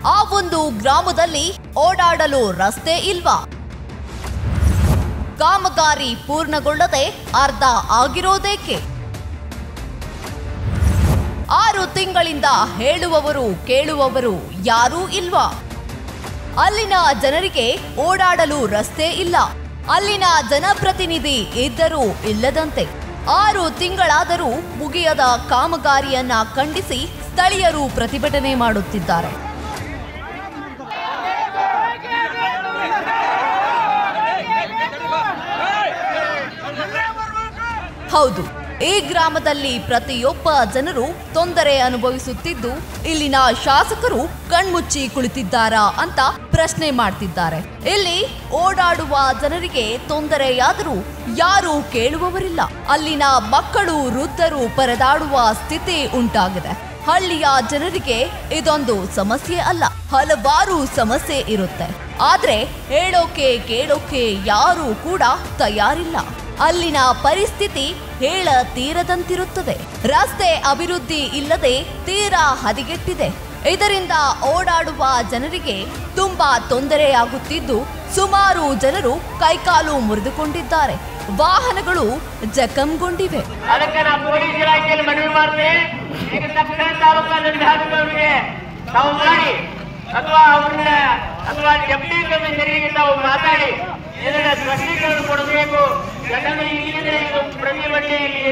ಆ ಒಂದು ಗ್ರಾಮದಲ್ಲಿ ಓಡಾಡಲು ರಸ್ತೆ ಇಲ್ವಾ? ಕಾಮಗಾರಿ ಪೂರ್ಣಗೊಳ್ಳದೆ ಅರ್ಧ ಆಗಿರೋದೇಕೆ? 6 ತಿಂಗಳಿಂದ ಹೇಳುವವರು ಕೇಳುವವರು ಯಾರೂ ಇಲ್ವಾ? ಅಲ್ಲಿನ ಜನರಿಗೆ ಓಡಾಡಲು ರಸ್ತೆ ಇಲ್ಲ. ಅಲ್ಲಿನ ಜನಪ್ರತಿನಿಧಿ ಇದ್ದರೂ ಇಲ್ಲದಂತೆ 6 ತಿಂಗಳಾದರೂ ಮುಗಿಯದ ಕಾಮಗಾರಿಯನ್ನ ಖಂಡಿಸಿ ಸ್ಥಳೀಯರು ಪ್ರತಿಭಟನೆ ಮಾಡುತ್ತಿದ್ದಾರೆ. ಹೌದು, ಈ ಗ್ರಾಮದಲ್ಲಿ ಪ್ರತಿಯೊಬ್ಬ ಜನರು ತೊಂದರೆ ಅನುಭವಿಸುತ್ತಿದ್ದು ಇಲ್ಲಿನ ಶಾಸಕರು ಕಣ್ಮುಚ್ಚಿ ಕುಳಿತಿದ್ದಾರಾ ಅಂತ ಪ್ರಶ್ನೆ ಮಾಡ್ತಿದ್ದಾರೆ. ಇಲ್ಲಿ ಓಡಾಡುವ ಜನರಿಗೆ ತೊಂದರೆಯಾದರೂ ಯಾರೂ ಕೇಳುವವರಿಲ್ಲ. ಅಲ್ಲಿನ ಮಕ್ಕಳು ವೃದ್ಧರು ಪರದಾಡುವ ಸ್ಥಿತಿ ಉಂಟಾಗಿದೆ. ಹಳ್ಳಿಯ ಜನರಿಗೆ ಇದೊಂದು ಸಮಸ್ಯೆ ಅಲ್ಲ, ಹಲವಾರು ಸಮಸ್ಯೆ ಇರುತ್ತೆ. ಆದ್ರೆ ಹೇಳೋಕೆ ಕೇಳೋಕೆ ಯಾರೂ ಕೂಡ ತಯಾರಿಲ್ಲ. ಅಲ್ಲಿನ ಪರಿಸ್ಥಿತಿ ಹೇಳ ತೀರದಂತಿರುತ್ತದೆ. ರಸ್ತೆ ಅಭಿವೃದ್ಧಿ ಇಲ್ಲದೆ ತೀರಾ ಹದಗೆಟ್ಟಿದೆ. ಇದರಿಂದ ಓಡಾಡುವ ಜನರಿಗೆ ತುಂಬಾ ತೊಂದರೆಯಾಗುತ್ತಿದ್ದು ಸುಮಾರು ಜನರು ಕೈಕಾಲು ಮುರಿದುಕೊಂಡಿದ್ದಾರೆ. ವಾಹನಗಳು ಜಖಂಗೊಂಡಿವೆ. ಅದಕ್ಕೆ ನಾವು ಪೊಲೀಸ್ ಇಲಾಖೆಯಲ್ಲಿ ಮನವಿ ಮಾಡ್ತೇವೆ, ಈಗ ತಕ್ಷಣ ತಾಲೂಕಾ ನಿರ್ಧಾರದವರಿಗೆ ತಾವು ಮಾಡಿ ಅಥವಾ ಅವ್ರನ್ನ ಅಥವಾ ಡೆಪ್ಟಿ ಕಮಿಷನರಿಗೆ ತಾವು ಮಾತಾಡಿ ಇದನ್ನ ಸ್ಪಷ್ಟೀಕರಣ ಕೊಡಬೇಕು. ಯಾಕಂದ್ರೆ ಇಲ್ಲಿಂದ ಇದು ಪ್ರತಿಭಟನೆ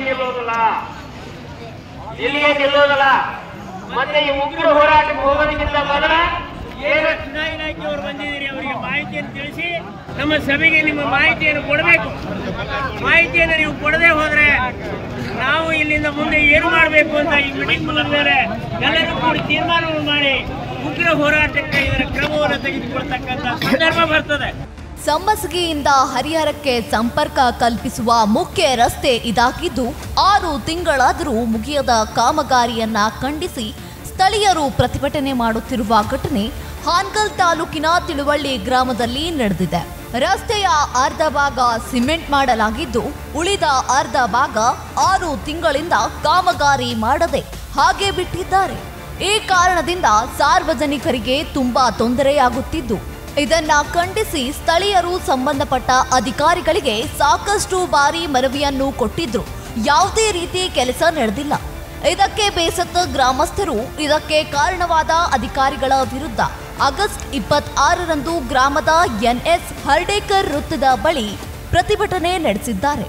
ಇಲ್ಲಿಗೆ ನಿಲ್ಲೋದಲ್ಲ. ಮತ್ತೆ ಈ ಉಗ್ರ ಹೋರಾಟಕ್ಕೆ ಹೋಗೋದಕ್ಕಿಂತ ಮೊದಲ ಏನು ಚುನಾವಣಾ ಇಲಾಖೆಯವರು ಬಂದಿದ್ದೀರಿ, ಅವರಿಗೆ ಮಾಹಿತಿಯನ್ನು ತಿಳಿಸಿ ನಮ್ಮ ಸಭೆಗೆ ನಿಮ್ಮ ಮಾಹಿತಿಯನ್ನು ಕೊಡಬೇಕು. ಮಾಹಿತಿಯನ್ನು ನೀವು ಕೊಡದೆ ಹೋದ್ರೆ ನಾವು ಇಲ್ಲಿಂದ ಮುಂದೆ ಏನು ಮಾಡಬೇಕು ಅಂತ ಈ ಮೀಟಿಂಗ್ ಮೇಲೆ ಎಲ್ಲರೂ ಕೂಡಿ ತೀರ್ಮಾನವನ್ನು ಮಾಡಿ ಉಗ್ರ ಹೋರಾಟಕ್ಕೆ ಇದರ ಕ್ರಮವನ್ನು ತೆಗೆದುಕೊಳ್ತಕ್ಕಂಥ ಸಂದರ್ಭ ಬರ್ತದೆ. ಸಮ್ಮಸಗಿಯಿಂದ ಹರಿಹರಕ್ಕೆ ಸಂಪರ್ಕ ಕಲ್ಪಿಸುವ ಮುಖ್ಯ ರಸ್ತೆ ಇದಾಗಿದ್ದು 6 ತಿಂಗಳಾದರೂ ಮುಗಿಯದ ಕಾಮಗಾರಿಯನ್ನ ಖಂಡಿಸಿ ಸ್ಥಳೀಯರು ಪ್ರತಿಭಟನೆ ಮಾಡುತ್ತಿರುವ ಘಟನೆ ಹಾನಗಲ್ ತಾಲೂಕಿನ ತಿಳುವಳ್ಳಿ ಗ್ರಾಮದಲ್ಲಿ ನಡೆದಿದೆ. ರಸ್ತೆಯ ಅರ್ಧ ಭಾಗ ಸಿಮೆಂಟ್ ಮಾಡಲಾಗಿದ್ದು ಉಳಿದ ಅರ್ಧ ಭಾಗ 6 ತಿಂಗಳಿಂದ ಕಾಮಗಾರಿ ಮಾಡದೆ ಹಾಗೆ ಬಿಟ್ಟಿದ್ದಾರೆ. ಈ ಕಾರಣದಿಂದ ಸಾರ್ವಜನಿಕರಿಗೆ ತುಂಬಾ ತೊಂದರೆಯಾಗುತ್ತಿದ್ದು ಇದನ್ನ ಖಂಡಿಸಿ ಸ್ಥಳೀಯರು ಸಂಬಂಧಪಟ್ಟ ಅಧಿಕಾರಿಗಳಿಗೆ ಸಾಕಷ್ಟು ಬಾರಿ ಮನವಿಯನ್ನು ಕೊಟ್ಟಿದ್ರು. ಯಾವುದೇ ರೀತಿ ಕೆಲಸ ನಡೆದಿಲ್ಲ. ಇದಕ್ಕೆ ಬೇಸತ್ತ ಗ್ರಾಮಸ್ಥರು ಇದಕ್ಕೆ ಕಾರಣವಾದ ಅಧಿಕಾರಿಗಳ ವಿರುದ್ಧ ಆಗಸ್ಟ್ 26ರಂದು ಗ್ರಾಮದ ಎನ್ಎಸ್ ಹರ್ಡೇಕರ್ ವೃತ್ತದ ಬಳಿ ಪ್ರತಿಭಟನೆ ನಡೆಸಿದ್ದಾರೆ.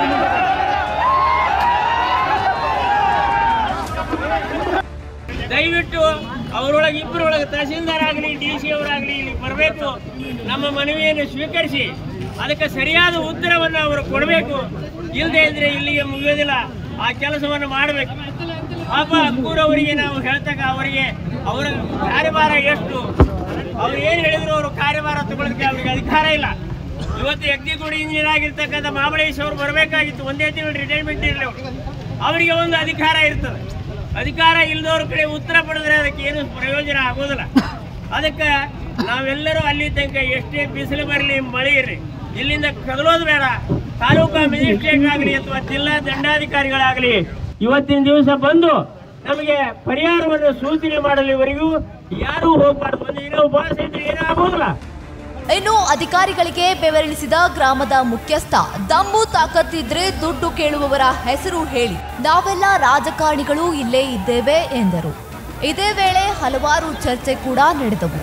ದಯವಿಟ್ಟು ಅವರೊಳಗೆ ಇಬ್ಬರೊಳಗೆ ತಹಸೀಲ್ದಾರ್ ಆಗಲಿ DC ಅವರಾಗಲಿ ಇಲ್ಲಿ ಬರಬೇಕು. ನಮ್ಮ ಮನವಿಯನ್ನು ಸ್ವೀಕರಿಸಿ ಅದಕ್ಕೆ ಸರಿಯಾದ ಉತ್ತರವನ್ನು ಅವರು ಕೊಡಬೇಕು. ಇಲ್ಲದೆ ಇದ್ರೆ ಇಲ್ಲಿಗೆ ಮುಗಿಯೋದಿಲ್ಲ. ಆ ಕೆಲಸವನ್ನು ಮಾಡಬೇಕು. ಪಾಪ ಅಕ್ಕೂರವರಿಗೆ ನಾವು ಹೇಳ್ತಕ್ಕ ಅವರಿಗೆ ಅವರ ಕಾರ್ಯಭಾರ ಎಷ್ಟು, ಅವ್ರು ಏನು ಹೇಳಿದ್ರು ಅವರು ಕಾರ್ಯಭಾರ ತಗೊಳ್ಳೋದಕ್ಕೆ ಅವ್ರಿಗೆ ಅಧಿಕಾರ ಇಲ್ಲ. ಇವತ್ತು ಎಕ್ಸಿಕ್ಯೂಟಿವ್ ಇಂಜಿನಿಯರ್ ಆಗಿರ್ತಕ್ಕಂಥ ಮಾಮಲೇಶ್ ಅವರು ಬರಬೇಕಾಗಿತ್ತು. ಒಂದೇ ತಿಂಗಳು ರಿಟೈರ್ಮೆಂಟ್ ಇರಲಿ, ಅವರಿಗೆ ಒಂದು ಅಧಿಕಾರ ಇರ್ತದೆ. ಅಧಿಕಾರ ಇಲ್ಲದವ್ರ ಕಡೆ ಉತ್ತರ ಪಡೆದ್ರೆ ಅದಕ್ಕೆ ಏನು ಪ್ರಯೋಜನ ಆಗೋದಿಲ್ಲ. ಅದಕ್ಕೆ ನಾವೆಲ್ಲರೂ ಅಲ್ಲಿ ತನಕ ಎಷ್ಟೇ ಬಿಸಿಲು ಬರಲಿ ಮಳೆ ಇರಲಿ ಇಲ್ಲಿಂದ ಕದಲೋದು ಬೇಡ. ತಾಲೂಕಾ ಮ್ಯಾಜಿಸ್ಟ್ರೇಟ್ ಆಗಲಿ ಅಥವಾ ಜಿಲ್ಲಾ ದಂಡಾಧಿಕಾರಿಗಳಾಗಲಿ ಇವತ್ತಿನ ದಿವಸ ಬಂದು ನಮಗೆ ಪರಿಹಾರವನ್ನು ಸೂಚನೆ ಮಾಡಲಿವರೆಗೂ ಯಾರೂ ಹೋಗಬಾರ್ದು. ಒಂದು ದಿನ ಉಪವಾಸ ಇದ್ರೆ ಏನೂ ಆಗೋದಿಲ್ಲ. ಇನ್ನು ಅಧಿಕಾರಿಗಳಿಗೆ ಬೆವರಿಳಿಸಿದ ಗ್ರಾಮದ ಮುಖ್ಯಸ್ಥ ದಮ್ಮು ತಾಕತ್ತಿದ್ರೆ ದುಡ್ಡು ಕೇಳುವವರ ಹೆಸರು ಹೇಳಿ, ನಾವೆಲ್ಲ ರಾಜಕಾರಣಿಗಳು ಇಲ್ಲೇ ಇದ್ದೇವೆ ಎಂದರು. ಇದೇ ವೇಳೆ ಹಲವಾರು ಚರ್ಚೆ ಕೂಡ ನಡೆದವು.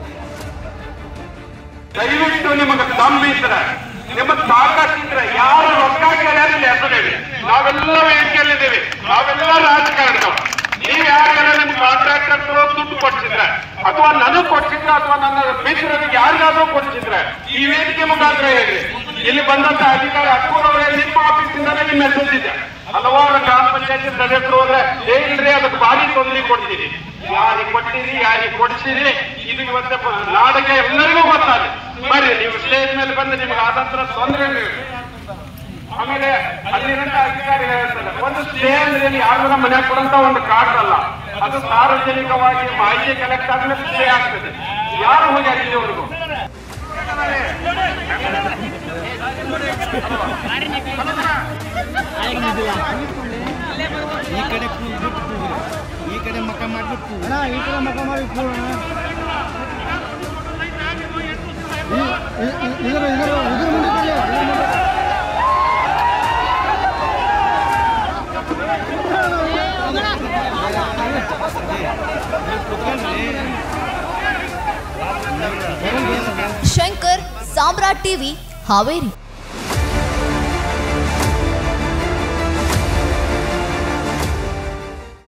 ದಯವಿಟ್ಟು ನಿಮಗೆ ದಮ್ಮಿದ್ರೆ ನಿಮ್ಮ ತಾಕತ್ತಿದ್ರೆ ಯಾರು ರೊಕ್ಕ ಕೇಳಿದ್ರೆ ಹೆಸರು ಹೇಳಿ. ನಾವೆಲ್ಲ ವೇದಿಕೆಯಲ್ಲಿದ್ದೇವೆ, ನಾವೆಲ್ಲ ರಾಜಕಾರಣಿಗಳು. ನೀವು ಯಾರಿಗಾರ ನಿಮ್ಗೆ ಕಾಂಟ್ರಾಕ್ಟರ್ ದುಡ್ಡು ಕೊಡ್ಸಿದ್ರೆ ಅಥವಾ ನನಗೆ ಕೊಡ್ಸಿದ್ರೆ ಅಥವಾ ನನ್ನ ಮಿತ್ರರಿಗೆ ಯಾರಿಗಾದ್ರೂ ಕೊಡ್ಸಿದ್ರೆ ಈ ವೇದಿಕೆ ಮುಖಾಂತರ ಹೇಳಿ. ಇಲ್ಲಿ ಬಂದಂತ ಅಧಿಕಾರಿ ಅಕ್ಕೂರವರೇ ನಿಮ್ಮ ಆಫೀಸಿಂದಾನೇ ನಿಮ್ಮ ಮೆಸೇಜ್ ಇದೆ. ಹಲವಾರು ಗ್ರಾಮ ಪಂಚಾಯತಿ ಸದಸ್ಯರು ಹೋದ್ರೆ ಏನ್ರಿ ಅದಕ್ಕೆ ಭಾರಿ ತೊಂದರೆ ಕೊಡ್ತೀರಿ, ಯಾರಿಗೆ ಕೊಟ್ಟಿರಿ ಯಾರಿಗೆ ಕೊಡಿಸಿರಿ ಇದು ಇವತ್ತೆ ನಾಡಿಗೆ ಎಲ್ಲರಿಗೂ ಗೊತ್ತಾಗಿದೆ. ಬರ್ರಿ ನೀವು ಸ್ಟೇಜ್ ಮೇಲೆ ಬಂದು ನಿಮ್ಗೆ ಆದಂತರ ತೊಂದರೆ. ಆಮೇಲೆ ಅಲ್ಲಿರಂತ ಅಧಿಕಾರಿಗಳು ಹೇಳ್ತಾರೆ, ಒಂದು ಸ್ಟೇ ಅಂದ್ರೆ ಯಾರ ಮನೆಯಾಗ ಕೊಡಂತ ಒಂದು ಕಾರ್ಡ್ ಅಲ್ಲ, ಅದು ಸಾರ್ವಜನಿಕವಾಗಿ ಮಾಹಿತಿ ಕಲೆಕ್ಟ್ ಆದ್ಮೇಲೆ ಸ್ಟೇ ಆಗ್ತದೆ. ಯಾರು ಹೋಗ್ಯಾರ ಇಲ್ಲಿವರೆಗೂ? ಈ ಕಡೆ ಮಕ್ಕ ಮಾಡ್ಬಿಟ್ಟು ಶಂಕರ್, ಸಾಮ್ರಾಟ್ ಟಿವಿ, ಹಾವೇರಿ.